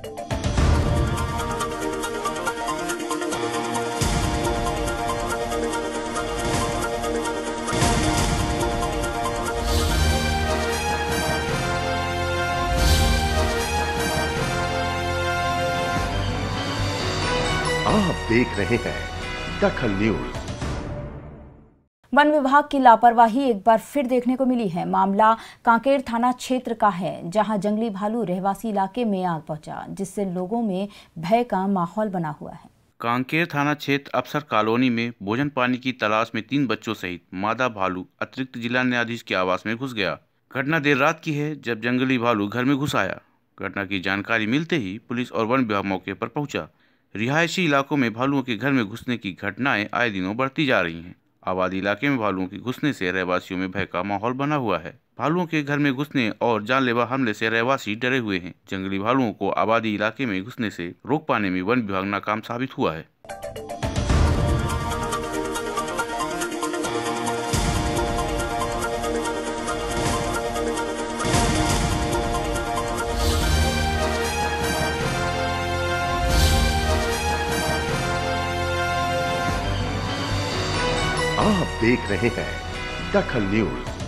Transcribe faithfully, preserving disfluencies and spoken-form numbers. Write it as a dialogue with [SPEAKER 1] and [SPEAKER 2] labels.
[SPEAKER 1] आप देख रहे हैं दखल न्यूज।
[SPEAKER 2] वन विभाग की लापरवाही एक बार फिर देखने को मिली है। मामला कांकेर थाना क्षेत्र का है, जहां जंगली भालू रहवासी इलाके में आ पहुंचा, जिससे लोगों में भय का माहौल बना हुआ है।
[SPEAKER 3] कांकेर थाना क्षेत्र अफसर कॉलोनी में भोजन पानी की तलाश में तीन बच्चों सहित मादा भालू अतिरिक्त जिला न्यायाधीश के आवास में घुस गया। घटना देर रात की है, जब जंगली भालू घर में घुस आया। घटना की जानकारी मिलते ही पुलिस और वन विभाग मौके पर पहुंचा। रिहायशी इलाकों में भालुओं के घर में घुसने की घटनाएं आए दिनों बढ़ती जा रही हैं। आबादी इलाके में भालुओं के घुसने से रहवासियों में भय का माहौल बना हुआ है। भालुओं के घर में घुसने और जानलेवा हमले से रहवासी डरे हुए हैं। जंगली भालुओं को आबादी इलाके में घुसने से रोक पाने में वन विभाग नाकाम साबित हुआ है।
[SPEAKER 1] आप देख रहे हैं दखल न्यूज।